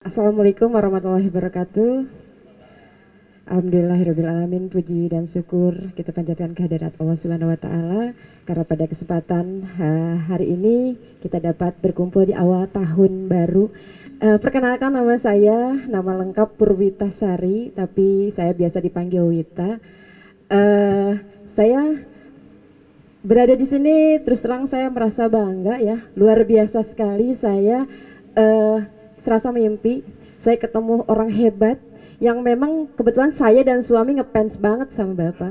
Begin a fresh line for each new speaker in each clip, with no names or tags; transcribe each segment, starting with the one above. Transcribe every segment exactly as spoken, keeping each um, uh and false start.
Assalamualaikum warahmatullahi wabarakatuh. Alhamdulillahirrabbilalamin, puji dan syukur kita panjatkan kehadirat Allah Subhanahu wa Ta'ala karena pada kesempatan uh, hari ini kita dapat berkumpul di awal tahun baru. Uh, perkenalkan, nama saya, nama lengkap Purwitasari, tapi saya biasa dipanggil Wita. Uh, saya berada di sini, terus terang saya merasa bangga ya, luar biasa sekali. Saya uh, serasa mimpi, saya ketemu orang hebat yang memang kebetulan saya dan suami ngefans banget sama Bapak.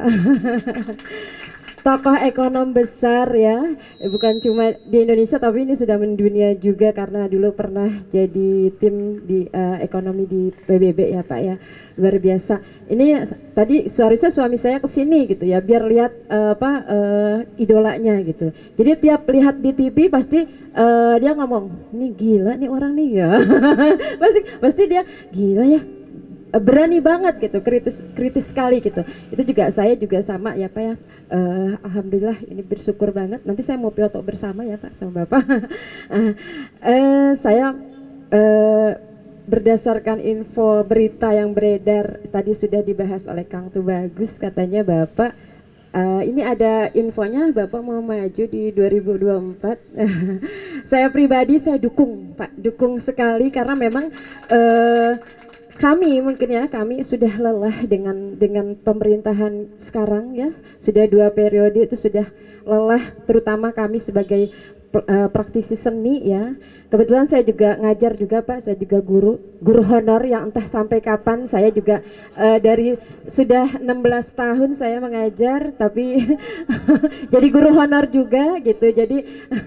Tokoh ekonom besar ya, bukan cuma di Indonesia tapi ini sudah mendunia juga karena dulu pernah jadi tim di uh, ekonomi di P B B ya Pak ya, luar biasa. Ini tadi seharusnya suami saya kesini gitu ya, biar lihat uh, apa uh, idolanya gitu. Jadi tiap lihat di T V pasti uh, dia ngomong, ini gila nih orang nih ya. pasti pasti dia gila ya. Berani banget gitu, kritis kritis sekali gitu. Itu juga saya juga sama ya Pak ya. Uh, Alhamdulillah ini bersyukur banget. Nanti saya mau foto bersama ya Pak sama Bapak. uh, uh, saya uh, berdasarkan info berita yang beredar tadi sudah dibahas oleh Kang Tubagus, katanya Bapak uh, ini ada infonya Bapak mau maju di dua ribu dua puluh empat. Saya pribadi saya dukung Pak, dukung sekali karena memang uh, kami mungkin ya, kami sudah lelah dengan dengan pemerintahan sekarang ya, sudah dua periode itu sudah lelah, terutama kami sebagai uh, praktisi seni ya. Kebetulan saya juga ngajar juga Pak, saya juga guru, guru honor yang entah sampai kapan. Saya juga uh, dari sudah enam belas tahun saya mengajar, tapi jadi guru honor juga gitu. Jadi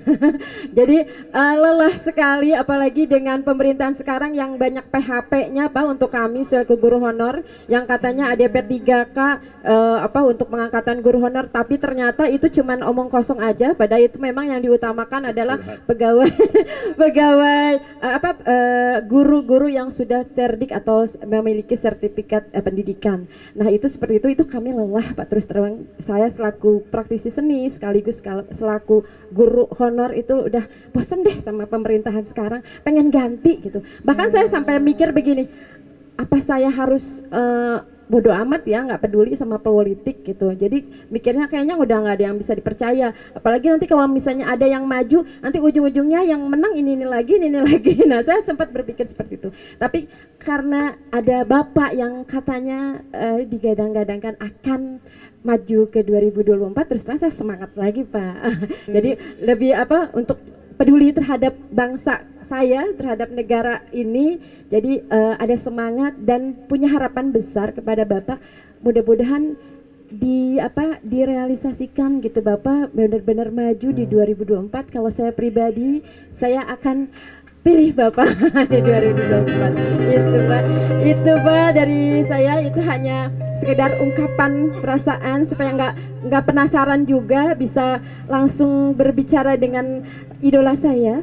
jadi uh, lelah sekali, apalagi dengan pemerintahan sekarang yang banyak P H P-nya Pak untuk kami selaku guru honor, yang katanya ada P tiga K uh, apa untuk pengangkatan guru honor, tapi ternyata itu cuman omong kosong aja. Padahal itu memang yang diutamakan adalah pegawai pegawai uh, apa guru-guru uh, yang sudah serdik atau memiliki sertifikat uh, pendidikan. Nah itu seperti itu, itu kami lelah Pak, terus terang saya selaku praktisi seni sekaligus selaku guru honor itu udah bosen deh sama pemerintahan sekarang, pengen ganti gitu. Bahkan saya sampai mikir begini, apa saya harus uh, bodoh amat ya, nggak peduli sama politik gitu. Jadi mikirnya kayaknya udah nggak ada yang bisa dipercaya, apalagi nanti kalau misalnya ada yang maju, nanti ujung-ujungnya yang menang ini ini lagi ini, ini lagi. Nah saya sempat berpikir seperti itu, tapi karena ada Bapak yang katanya uh, digadang-gadangkan akan maju ke dua ribu dua puluh empat, terus terang saya semangat lagi Pak. Jadi lebih apa, untuk peduli terhadap bangsa saya, terhadap negara ini. Jadi uh, ada semangat dan punya harapan besar kepada Bapak. Mudah-mudahan di apa direalisasikan gitu Bapak, benar-benar maju di dua ribu dua puluh empat. Kalau saya pribadi, saya akan pilih Bapak di dua ribu dua puluh empat. Itu Pak, itu Pak dari saya, itu hanya sekedar ungkapan perasaan supaya nggak nggak penasaran juga, bisa langsung berbicara dengan idola saya,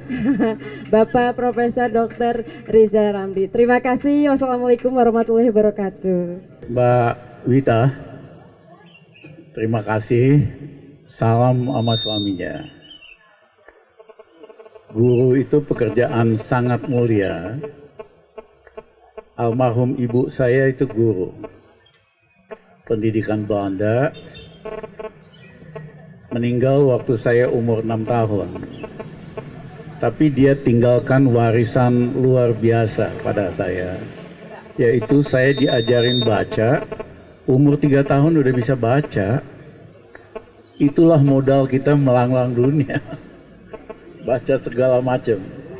Bapak Profesor Doktor Riza Ramli. Terima kasih. Wassalamualaikum warahmatullahi wabarakatuh.
Mbak Wita, terima kasih. Salam sama suaminya. Guru itu pekerjaan sangat mulia. Almarhum ibu saya itu guru pendidikan Belanda, meninggal waktu saya umur enam tahun. Tapi dia tinggalkan warisan luar biasa pada saya, yaitu saya diajarin baca, umur tiga tahun udah bisa baca. Itulah modal kita melanglang dunia. Baca segala macam.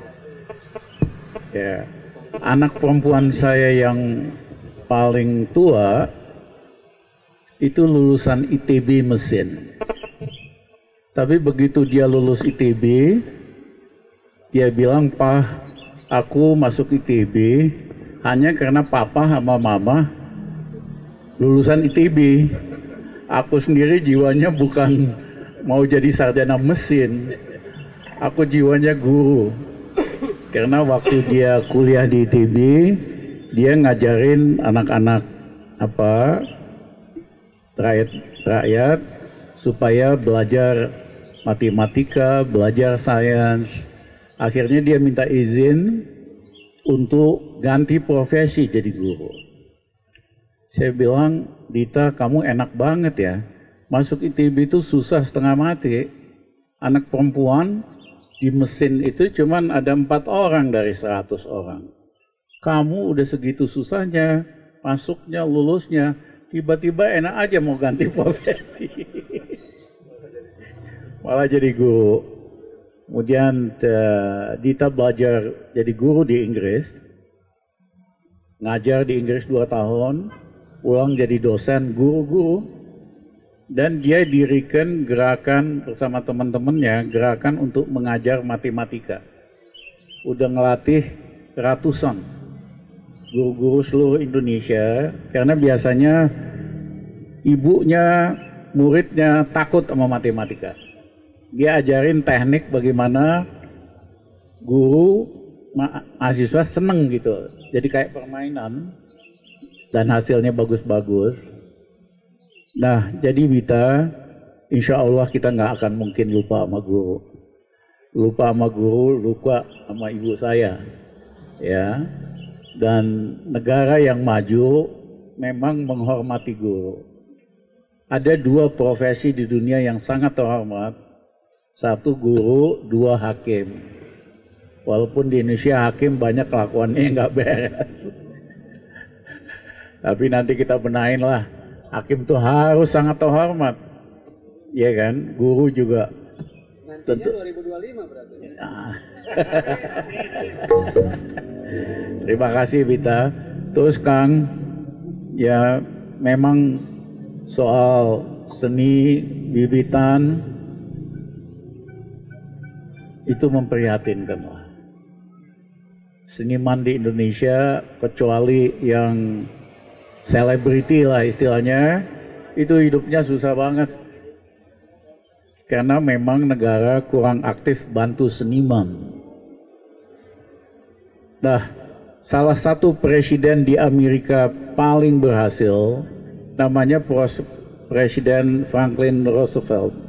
Ya, anak perempuan saya yang paling tua itu lulusan I T B mesin. Tapi begitu dia lulus I T B, dia bilang, "Pak, aku masuk I T B hanya karena papa sama mama lulusan I T B. Aku sendiri jiwanya bukan mau jadi sarjana mesin. Aku jiwanya guru." Karena waktu dia kuliah di I T B, dia ngajarin anak-anak apa rakyat rakyat supaya belajar matematika, belajar sains. Akhirnya dia minta izin untuk ganti profesi jadi guru. Saya bilang, Dita, kamu enak banget ya. Masuk I T B itu susah setengah mati. Anak perempuan di mesin itu cuman ada empat orang dari seratus orang. Kamu udah segitu susahnya, masuknya, lulusnya, tiba-tiba enak aja mau ganti profesi. Malah jadi guru. Kemudian Dita belajar jadi guru di Inggris, ngajar di Inggris dua tahun, pulang jadi dosen guru-guru, dan dia dirikan gerakan bersama teman-temannya, gerakan untuk mengajar matematika. Udah ngelatih ratusan guru-guru seluruh Indonesia, karena biasanya ibunya, muridnya takut sama matematika. Dia ajarin teknik bagaimana guru mahasiswa seneng gitu, jadi kayak permainan, dan hasilnya bagus-bagus. Nah, jadi Wita, insya Allah kita nggak akan mungkin lupa sama guru. Lupa sama guru, lupa sama ibu saya. Ya, dan negara yang maju memang menghormati guru. Ada dua profesi di dunia yang sangat terhormat. Satu guru, dua hakim. Walaupun di Indonesia hakim banyak kelakuannya yang nggak beres. Tapi nanti kita benahin lah. Hakim tuh harus sangat terhormat. Iya kan? Guru juga.
Nantinya
tentu
dua ribu dua puluh lima berarti.
Nah. Terima kasih Bita. Terus Kang, ya memang soal seni bibitan itu memprihatinkan lah. Seniman di Indonesia, kecuali yang selebriti lah istilahnya, itu hidupnya susah banget. Karena memang negara kurang aktif bantu seniman. Nah, salah satu presiden di Amerika paling berhasil, namanya Presiden Franklin Roosevelt.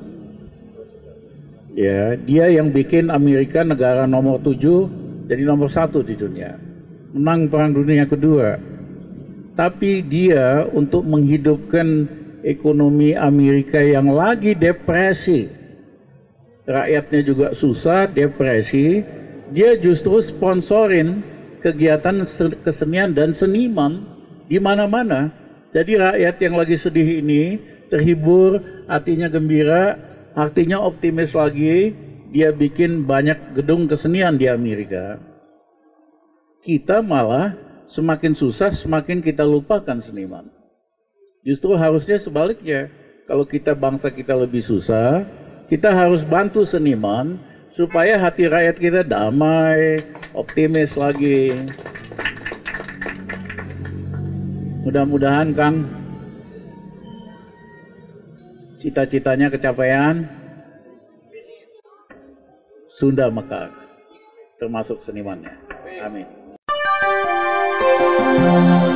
Ya, dia yang bikin Amerika negara nomor tujuh jadi nomor satu di dunia. Menang Perang Dunia Kedua. Tapi dia untuk menghidupkan ekonomi Amerika yang lagi depresi, rakyatnya juga susah, depresi, dia justru sponsorin kegiatan kesenian dan seniman di mana-mana. Jadi rakyat yang lagi sedih ini terhibur, hatinya gembira, artinya optimis lagi, dia bikin banyak gedung kesenian di Amerika. Kita malah semakin susah, semakin kita lupakan seniman. Justru harusnya sebaliknya. Kalau kita bangsa kita lebih susah, kita harus bantu seniman supaya hati rakyat kita damai, optimis lagi. Mudah-mudahan Kang, cita-citanya kecapaian, Sunda Mekar, termasuk senimannya. Amin.